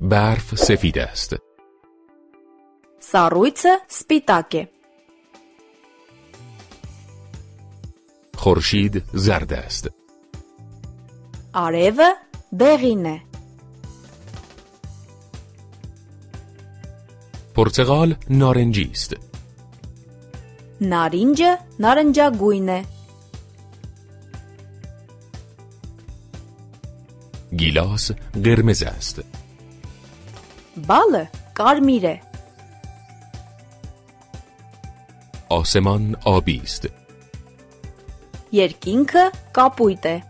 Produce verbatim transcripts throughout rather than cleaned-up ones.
برف سفید است. Սառույցը սպիտակ է. خورشید زرد است. Արևը դեղին է. پرتقال نارنجی است. Նարինջը նարնջագույն է. گیلاس قرمز است. Բալը կարմիր է. آسمان آبی است. Երկինքը կապույտ է.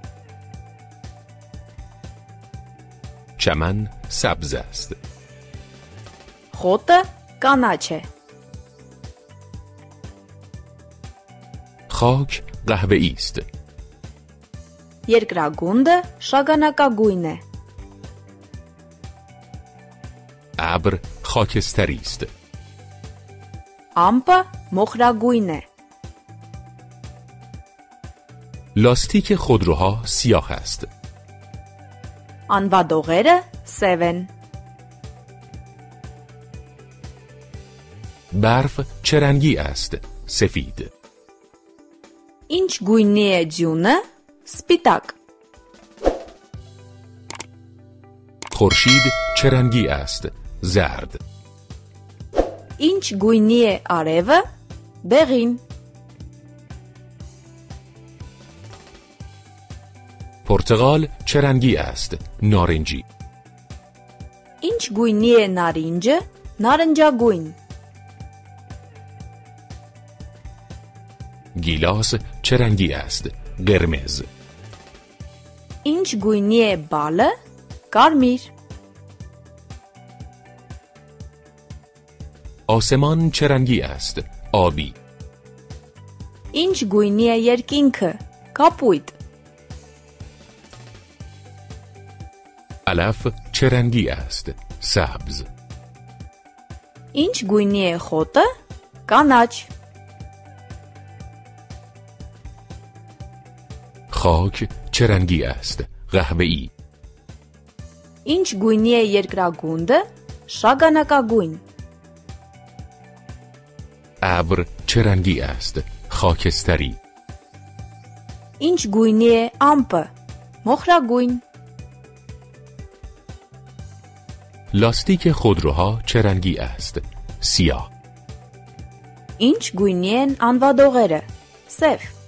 چمن سبز است. Խոտը կանաչ է. خاک قهوه‌ای است. Երկրագունդը շագանակագույն է. ابر خاکستری است. Ամպը մոխրագույն է. لاستیک خودروها سیاه است. Անվադողերը սև են. برف چه رنگی است؟ سفید. Ինչ գույնի է ձյունը? Սպիտակ. خورشید چه رنگی است؟ زرد. Ինչ գույնի է արևը? Դեղին. پرتقال چه رنگی است؟ نارنجی. Ինչ գույնի է նարինջը? Նարնջագույն. گیلاس چه رنگی است؟ قرمز. Ինչ գույնի է բալը? Կարմիր. آسمان چه رنگی است؟ آبی. Ինչ գույնի է երկինքը? Կապույտ. علف چه رنگی است؟ سبز. Ինչ գույնի է խոտը? Կանաչ. خاک چه رنگی است؟ قهوه‌ای. Ինչ գույնի է երկրագունդը? Շագանակագույն. ابر چه رنگی است؟ خاکستری. Ինչ գույնի է ամպը? Մոխրագույն. لاستیک خودروها چه رنگی است؟ سیاه. Ինչ գույնի են անվադողերը? Սև.